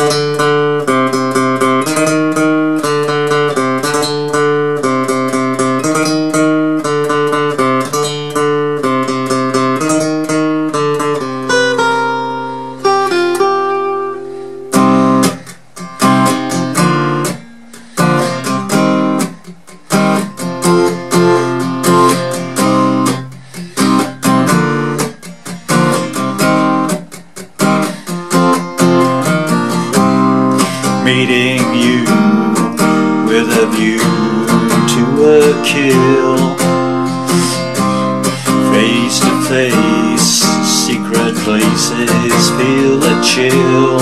Meeting you with a view to a kill, face to face, secret places, feel a chill.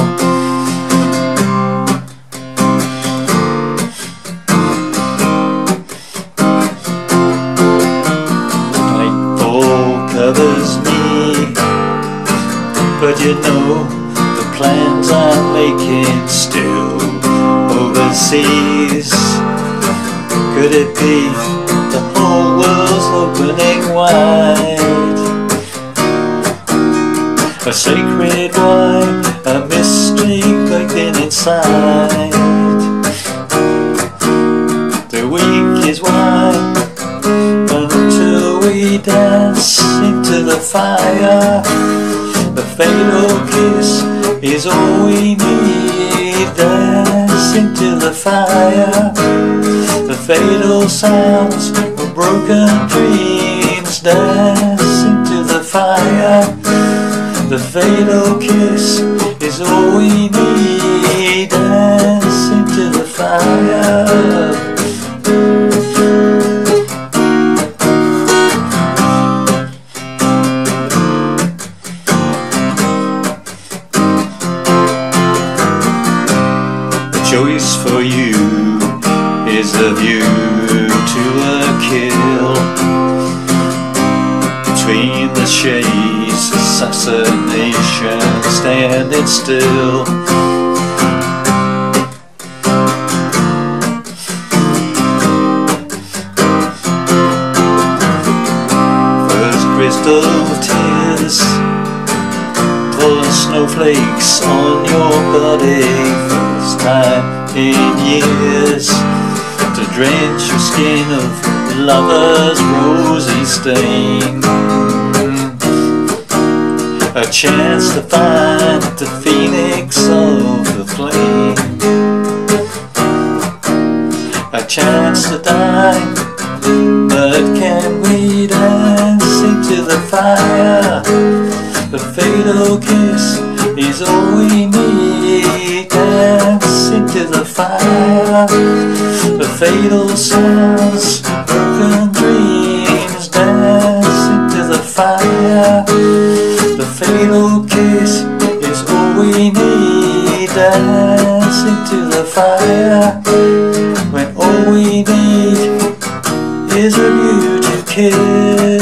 Nightfall covers me, but you know the plans I'm making still overseas. Could it be the whole world's opening wide? A sacred wine, a mystery baked inside. The week is wide until we dance into the fire. The fatal kiss is all we need. Dance into the fire. The fatal sounds of broken dreams. Dance into the fire. The fatal kiss is all we need. Dance into the fire. Choice for you is a view to a kill. Between the shades, assassination standing still. First crystal tears, falling snowflakes on your body. First time in years to drench your skin of lover's rosy stain. A chance to find the phoenix of the flame. A chance to die, but can we dance into the fire? The fatal kiss is all we need. Dance into the fire. The fatal sounds, broken dreams. Dance into the fire. The fatal kiss is all we need. Dance into the fire. When all we need is a view to kill.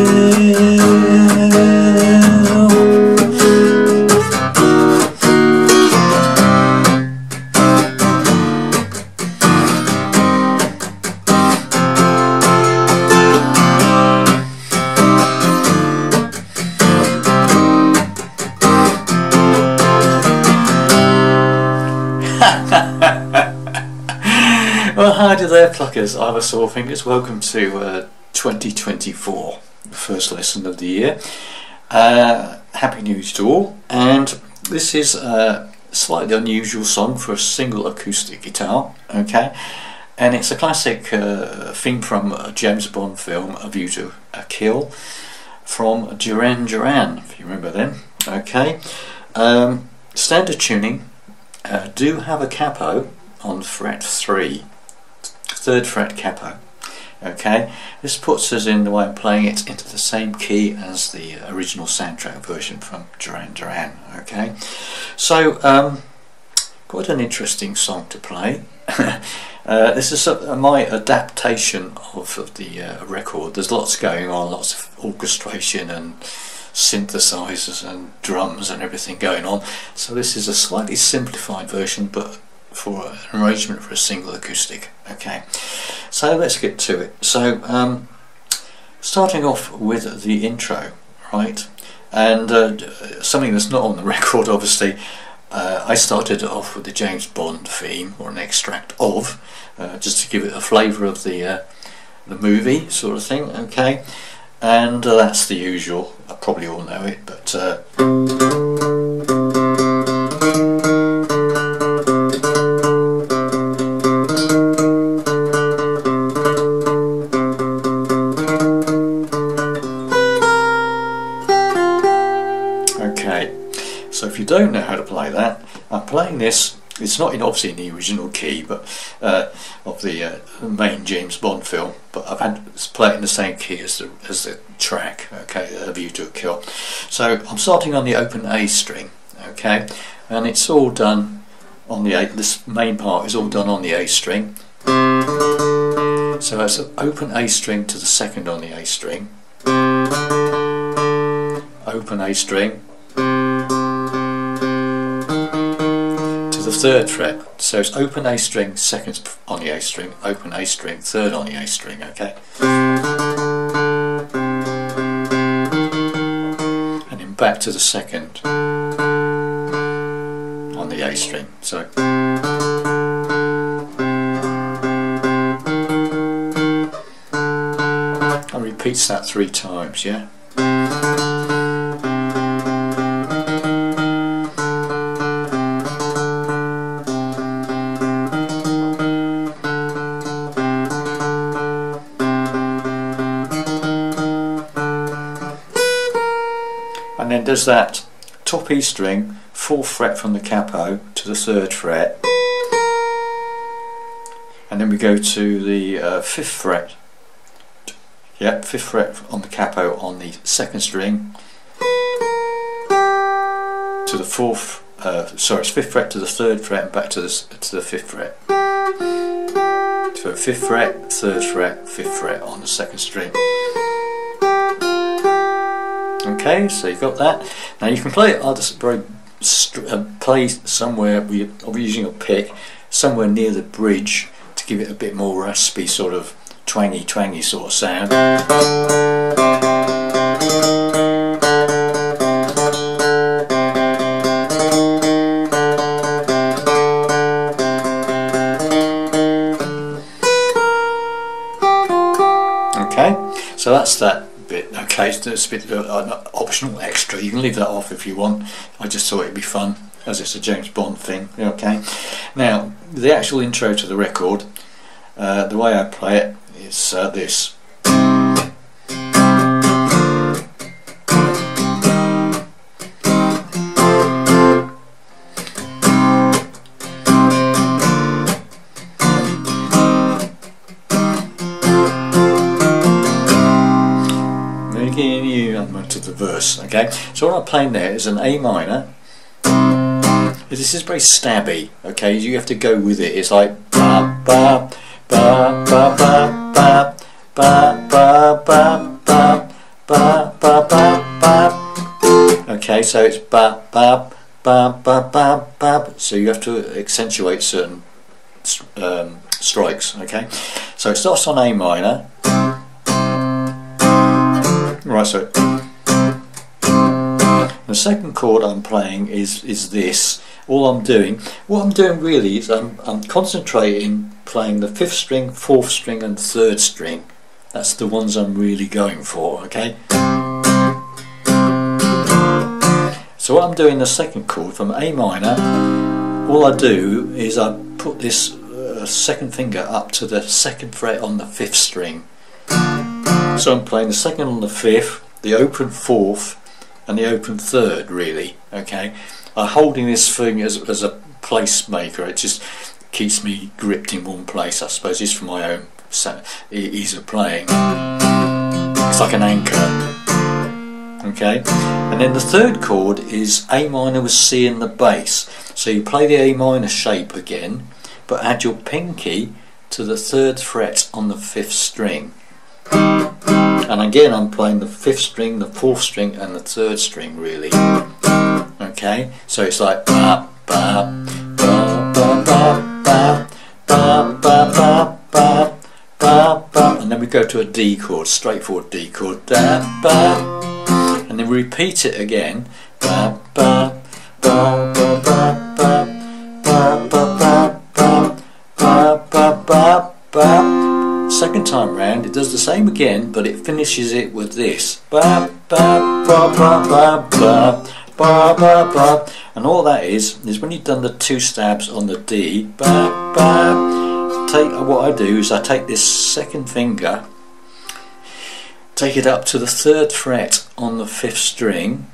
Well, hi there pluckers, I'm a Sore Fingers. Welcome to 2024, the first lesson of the year. Happy New Year to all, and this is a slightly unusual song for a single acoustic guitar, okay? And it's a classic theme from a James Bond film, A View to a Kill, from Duran Duran, if you remember them, okay? Standard tuning, do have a capo on fret 3, 3rd fret capo, okay? This puts us in the way of playing it into the same key as the original soundtrack version from Duran Duran, okay? So quite an interesting song to play. This is my adaptation of the record. There's lots going on, lots of orchestration and synthesizers and drums and everything going on, so this is a slightly simplified version, but for an arrangement for a single acoustic, okay? So let's get to it. So starting off with the intro, right? And something that's not on the record, obviously. I started it off with the James Bond theme, or an extract of, just to give it a flavour of the movie sort of thing, okay? And that's the usual. I probably all know it, but okay. So if you don't know how to play that, I'm playing this. It's not obviously in the original key, but of the main James Bond film. But I've had to play it in the same key as the track. Okay, A View to a Kill. So I'm starting on the open A string. Okay, and it's all done on the A. This main part is all done on the A string. So it's an open A string to the second on the A string. Open A string. The third fret, so it's open A string, second on the A string, open A string, third on the A string, okay? And then back to the second on the A string, so. And repeats that 3 times, yeah? And then does that top E string, 4th fret from the capo to the 3rd fret, and then we go to the 5th fret, 5th fret on the capo on the 2nd string, to the 4th, sorry, it's 5th fret to the 3rd fret and back to the 5th fret. So 5th fret, 3rd fret, 5th fret on the 2nd string. Okay, so you've got that. Now you can play it play somewhere. We're using a pick somewhere near the bridge to give it a bit more raspy, sort of twangy sort of sound. Okay, so that's that bit. Okay, so it's a bit of an optional extra. You can leave that off if you want. I just thought it'd be fun, as it's a James Bond thing. Okay, now the actual intro to the record, the way I play it is this. To the verse, okay? So what I'm playing there is an A minor. This is very stabby, okay? You have to go with it. It's like ba ba ba ba ba ba ba ba ba ba ba ba ba. Okay, so it's ba ba ba ba ba ba. So you have to accentuate certain strikes, okay? So it starts on A minor. Right, so the second chord I'm playing is this. What I'm doing really is I'm concentrating playing the 5th string, 4th string and 3rd string. That's the ones I'm really going for, okay? So what I'm doing the second chord from A minor, all I do is I put this second finger up to the 2nd fret on the 5th string. So I'm playing the 2nd on the 5th, the open 4th and the open 3rd, really, okay? I'm holding this thing as a placemaker. It just keeps me gripped in one place, I suppose. It's for my own ease of playing. It's like an anchor, okay? And then the 3rd chord is A minor with C in the bass. So you play the A minor shape again, but add your pinky to the 3rd fret on the 5th string. And again I'm playing the 5th string, the 4th string and the 3rd string, really. Okay, so it's like ba ba ba ba ba ba ba ba ba ba ba, and then we go to a D chord, straightforward D chord, da ba, and then we repeat it again, ba ba ba ba ba second time round it does the same again, but it finishes it with this. Ba ba ba ba ba ba ba ba ba. And all that is when you've done the 2 stabs on the D, ba ba. What I do is I take this second finger, take it up to the 3rd fret on the 5th string,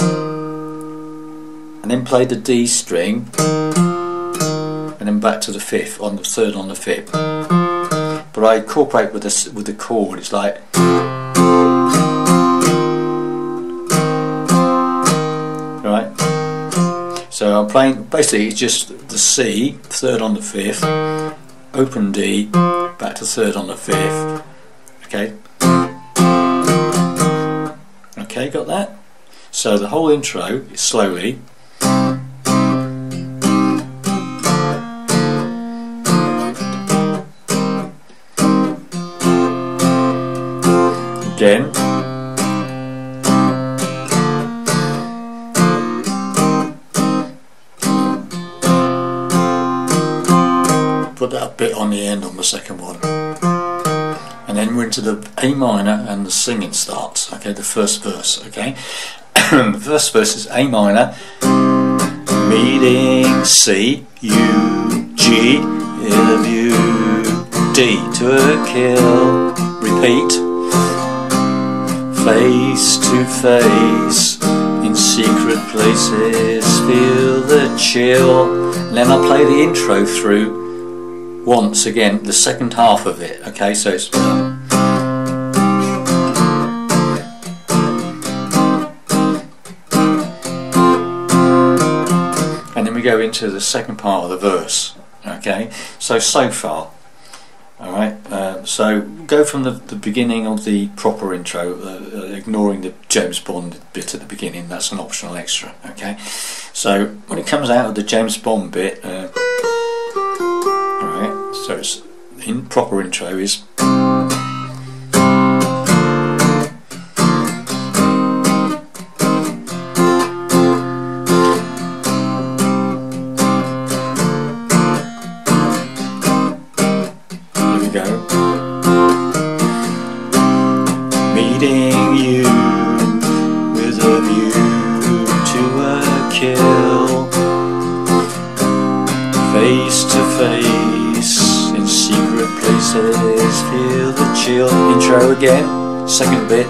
and then play the D string, and then back to the 5th on the 3rd on the 5th. But I incorporate with the chord. It's like, right. So I'm playing. Basically, it's just the C, 3rd on the 5th, open D, back to 3rd on the 5th. Okay. Okay, got that? So the whole intro is slowly. Again. Put that bit on the end on the second one. And then we're into the A minor and the singing starts. Okay, the first verse, okay? The first verse is A minor, meeting C, U, G, L, U, D, to a kill, repeat, face to face, in secret places, feel the chill. And then I play the intro through once again, the second half of it, okay, so it's and then we go into the second part of the verse, okay, so far, alright, so go from the beginning of the proper intro, ignoring the James Bond bit at the beginning, that's an optional extra, okay, so when it comes out of the James Bond bit, so it's in proper intro is here we go. Meeting you with a view to a kill, face to face, in secret places, feel the chill. Intro again, second bit.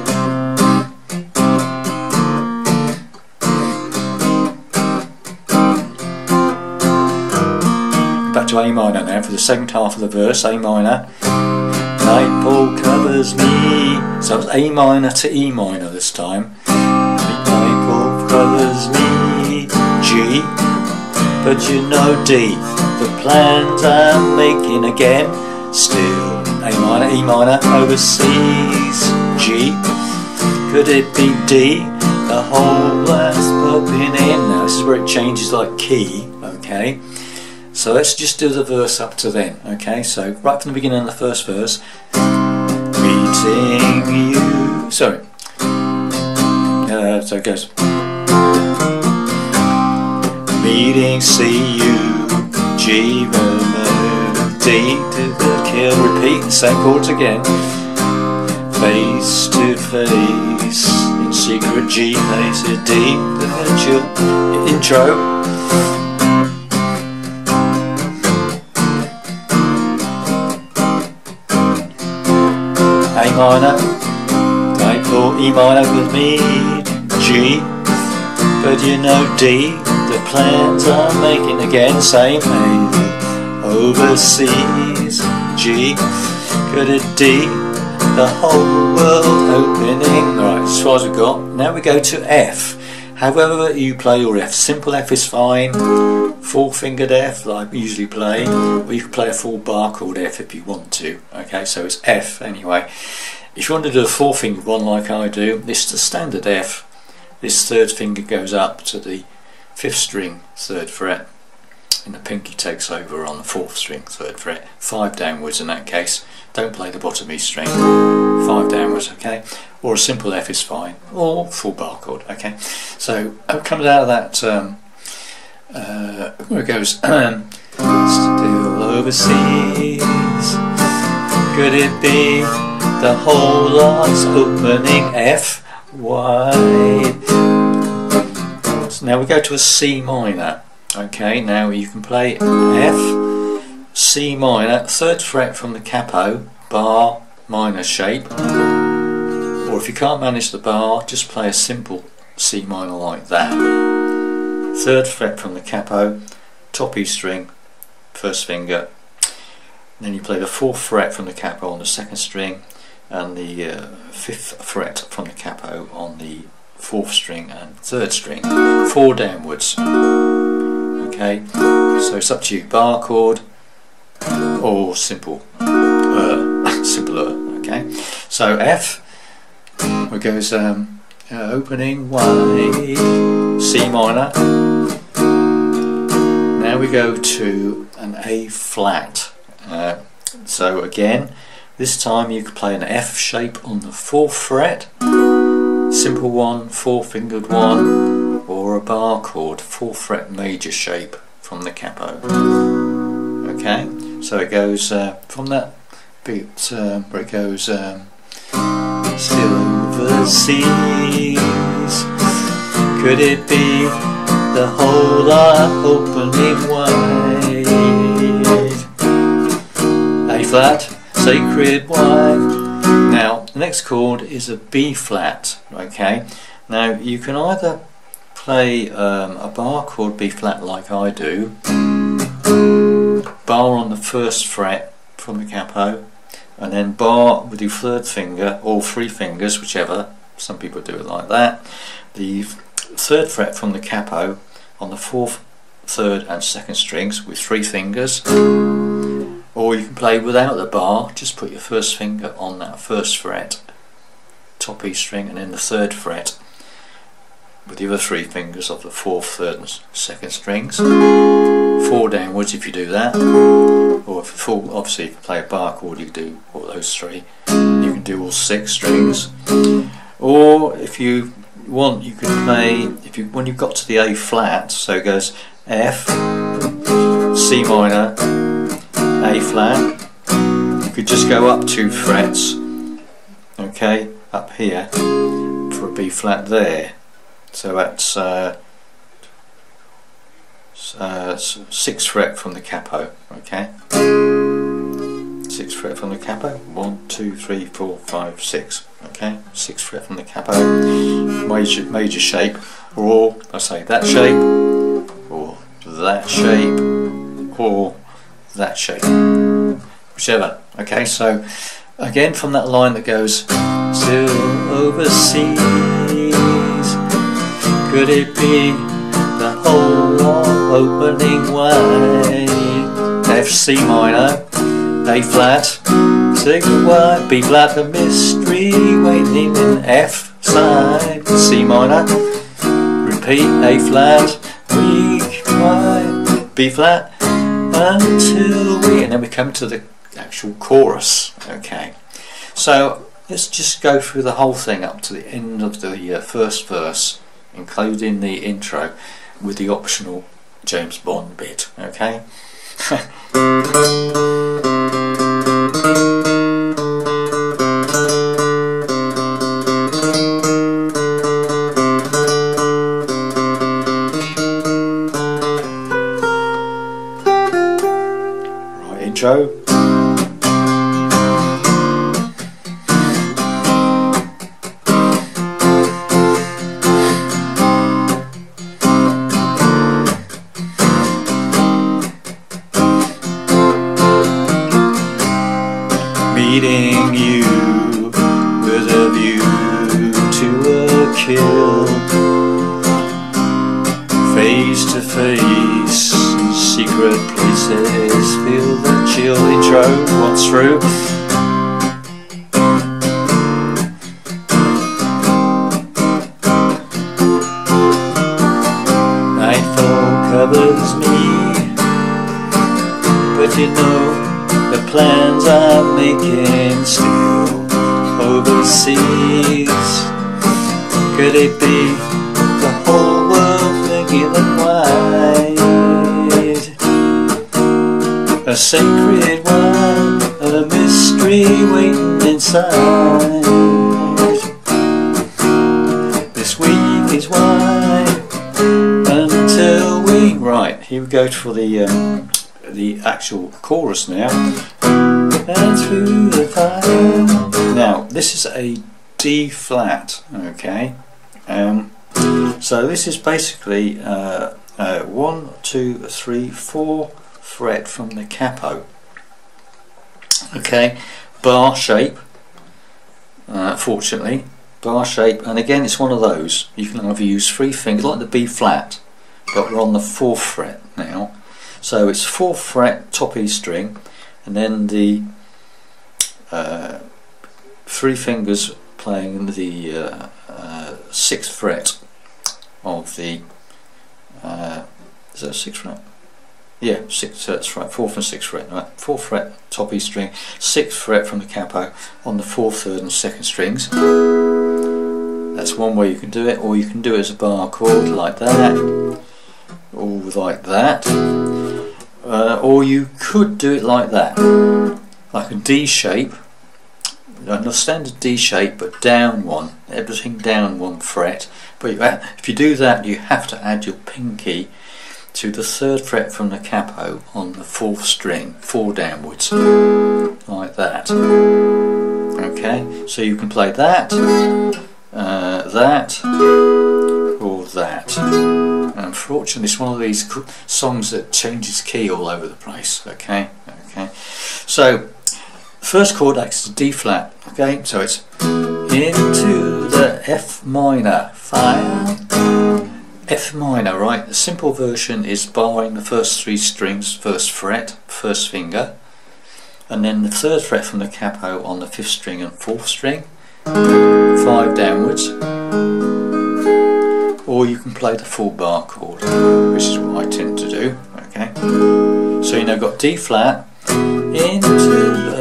Back to A minor now for the second half of the verse, A minor. Nightfall covers me. So it's A minor to E minor this time. Nightfall covers me, G, but you know D. The plans I'm making again, still A minor, E minor, overseas, G, could it be D, the whole world's popping in. Now this is where it changes like key, okay, so let's just do the verse up to then, okay, so right from the beginning of the first verse, meeting you, sorry, so it goes, meeting, see you, G, D to the kill, repeat the same chords again, face to face, in secret, G, face to D, to the chill, intro, A minor, nightfall, E minor with me, G, but you know D, the plans I'm making again, same A, overseas, G, could it D, the whole world opening. Alright, as far as we've got. Now we go to F. However you play your F, simple F is fine, full fingered F like we usually play, or you can play a full bar chord F if you want to. Okay, so it's F anyway. If you want to do a 4-fingered one like I do, this is the standard F. This third finger goes up to the 5th string 3rd fret, and the pinky takes over on the 4th string 3rd fret, 5 downwards in that case. Don't play the bottom E string, 5 downwards, okay, or a simple F is fine, or full bar chord, okay. So it comes out of that where it goes still overseas, Could it be the whole lot's opening F wide? So now we go to a C minor. Okay, now you can play F, C minor, 3rd fret from the capo, bar minor shape. Or if you can't manage the bar, just play a simple C minor like that. 3rd fret from the capo, top E string, 1st finger. Then you play the 4th fret from the capo on the 2nd string, and the 5th fret from the capo on the 4th string and 3rd string, 4 downwards. Okay, so it's up to you, bar chord or simple simpler. Okay, so F, it goes opening wide, C minor. Now we go to an A flat. So again, this time you could play an F shape on the 4th fret, simple one, 4-fingered one, or a bar chord, 4th fret major shape from the capo. Okay, so it goes from that bit where it goes silver seas. Could it be the whole lot opening wide? A flat, sacred wide. Now the next chord is a B flat. Okay, now you can either play a bar chord B flat like I do, bar on the 1st fret from the capo, and then bar with your 3rd finger, or 3 fingers, whichever. Some people do it like that. The 3rd fret from the capo on the 4th, 3rd and 2nd strings with 3 fingers. Or you can play without the bar, just put your 1st finger on that 1st fret, top E string, and then the 3rd fret with the other 3 fingers of the 4th, 3rd and 2nd strings. 4 downwards if you do that. Or if obviously if you play a bar chord, you can do all those 3. You can do all 6 strings. Or if you want, you can play, when you've got to the A flat, so it goes F, C minor, A flat. You could just go up 2 frets, okay, up here for a B flat there. So that's 6th fret from the capo. Okay, 6th fret from the capo. 1, 2, 3, 4, 5, 6. Okay, 6th fret from the capo. Major shape, or I say that shape, or that shape, or that shape, whichever. Okay, so again from that line that goes still overseas, could it be the whole lot opening wide? F, C minor, A flat, C wide, B flat, the mystery waiting in F side, C minor, repeat, A flat, weak, wide, B flat, until and then we come to the actual chorus. Okay, so let's just go through the whole thing up to the end of the 1st verse, including the intro with the optional James Bond bit. Okay. Right, intro. Meeting you with a view to a kill, face to face, secret places, feel the chill. Intro, what's through? Nightfall covers me, but you know the plans I'm making still overseas. Could it be the whole world thinking and wide? A sacred one, a mystery mystery waiting inside. This week is why until we... Right, here we go for the actual chorus now. And through the fire. Now, this is a D flat, okay? So this is basically 1, 2, 3, 4 fret from the capo. Okay, bar shape, fortunately, bar shape, and again it's one of those, you can either use 3 fingers like the B flat, but we're on the 4th fret now, so it's 4th fret top E string, and then the 3 fingers playing the 6th fret of the is that 6th fret? Yeah, 6, that's right, 4th and 6th fret, right? 4th fret, top E string, 6th fret from the capo on the 4th, 3rd and 2nd strings. That's one way you can do it, or you can do it as a bar chord like that, or like that, or you could do it like that, like a D shape, not a standard D shape, but down one, everything down 1 fret. But if you do that, you have to add your pinky to the 3rd fret from the capo on the 4th string, 4 downwards, like that. Okay, so you can play that, that, or that. Unfortunately, it's one of these songs that changes key all over the place. Okay, okay. So, first chord acts as D flat. Okay, so it's into the F minor, fire. F minor, right? The simple version is barring the first 3 strings, 1st fret, 1st finger, and then the 3rd fret from the capo on the 5th string and 4th string, 5 downwards, or you can play the full bar chord, which is what I tend to do. Okay, so you now got D flat into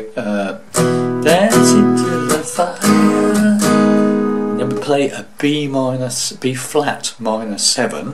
dance into the fire. Then we play a B flat minor 7.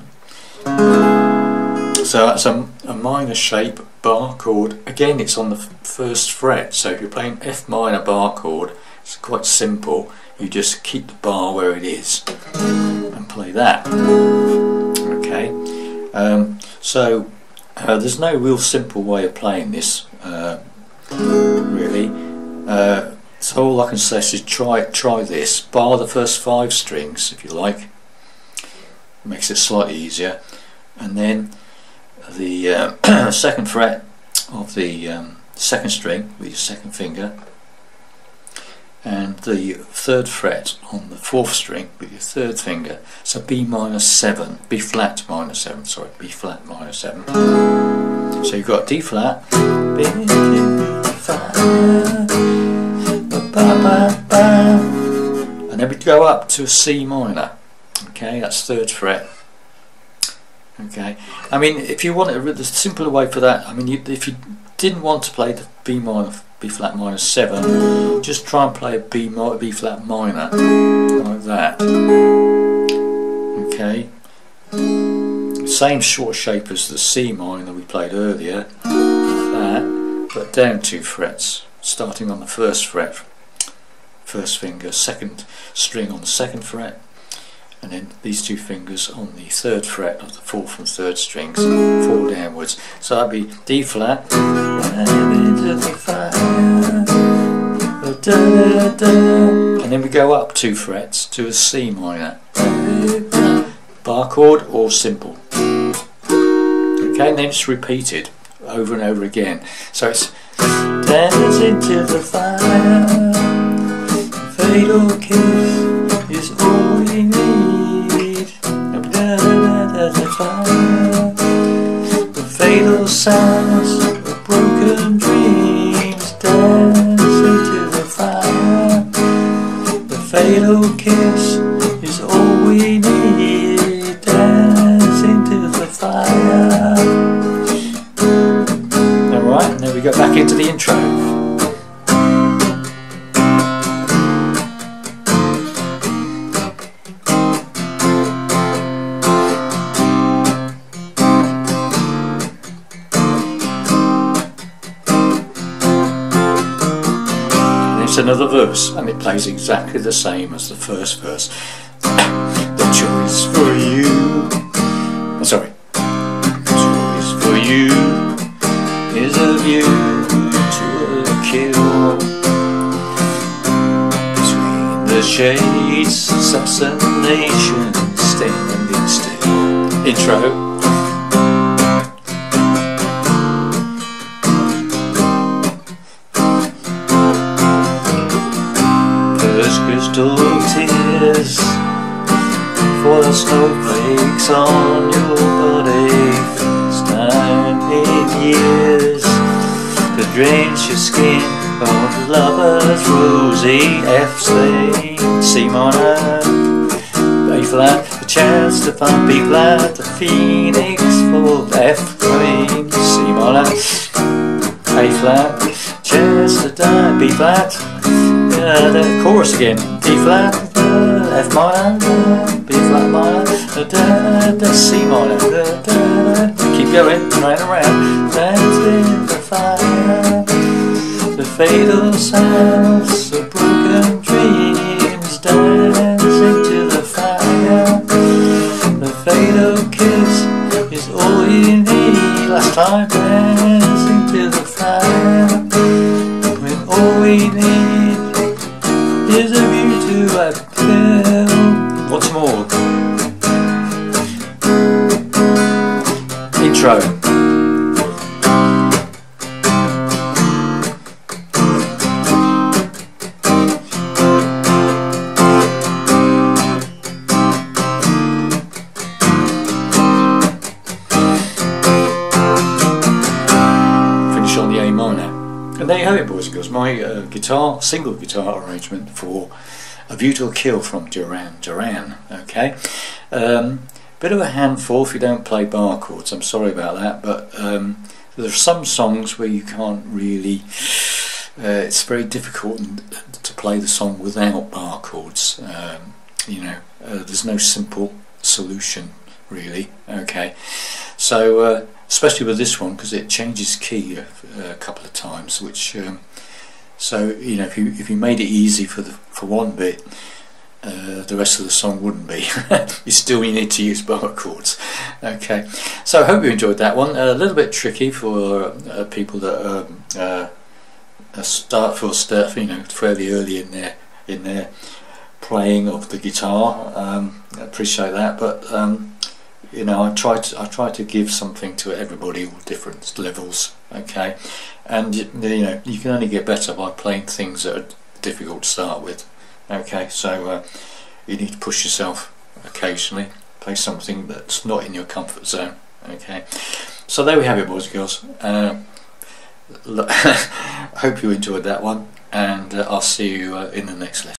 So that's a minor shape bar chord. Again, it's on the 1st fret. So if you're playing F minor bar chord, it's quite simple. You just keep the bar where it is and play that. Okay. So there's no real simple way of playing this, really. So all I can say is try this. Bar the first 5 strings if you like. It makes it slightly easier, and then the 2nd fret of the 2nd string with your 2nd finger, and the 3rd fret on the 4th string with your 3rd finger. So B minor 7, B flat minor 7. Sorry, B flat minor 7. So you've got D flat. And then we go up to a C minor. Okay, that's 3rd fret. Okay, I mean, if you want the simpler way for that, I mean, if you didn't want to play the B flat minor 7, just try and play a B flat minor like that. Okay, same short shape as the C minor we played earlier, like that, but down 2 frets, starting on the 1st fret, 1st finger, 2nd string on the 2nd fret, and then these 2 fingers on the 3rd fret of the 4th and 3rd strings, 4 downwards. So that'd be D flat, and then we go up 2 frets to a C minor, bar chord or simple. Okay, and then it's repeated over and over again. So it's dance into the fire, fatal kiss is all we need. The fatal sounds of broken dreams, dance into the fire. The fatal kiss is all we need, dance into the fire. Alright, and then we go back into the intro. it's another verse, and it plays exactly the same as the first verse. The choice for you, oh, sorry, the choice for you is a view to a kill. Between the shades, assassination, standing still. Intro. Crystal tears for the snowflakes on your body. First time in years to drench your skin of lovers rosy. F slave, C minor, A flat, the chance to find B flat, the phoenix for F queen, C minor, A flat, chance to die, B flat. The chorus again, D flat, F minor, B flat minor, C minor, keep going, right around, dance in the fire, the fatal sounds of broken dreams, dancing to the fire, the fatal kiss is all you need, last time dancing to the fire, when all we need is a view to a kill. Once more. Intro. Finish on the A minor. And there you have it, boys and girls, my single guitar arrangement for A View to a Kill from Duran Duran. Okay, bit of a handful if you don't play bar chords, I'm sorry about that, but there are some songs where you can't really, it's very difficult to play the song without bar chords. You know, there's no simple solution really. Okay, so especially with this one, because it changes key a couple of times, which so you know, if you made it easy for one bit, the rest of the song wouldn't be. You need to use bar chords. Okay, so I hope you enjoyed that one. A little bit tricky for people that start you know, fairly early in their playing of the guitar. I appreciate that, but you know, I try to give something to everybody, all different levels. Okay, and you know, you can only get better by playing things that are difficult to start with. Okay, so you need to push yourself occasionally, play something that's not in your comfort zone. Okay, so there we have it, boys and girls. I hope you enjoyed that one, and I'll see you in the next lesson.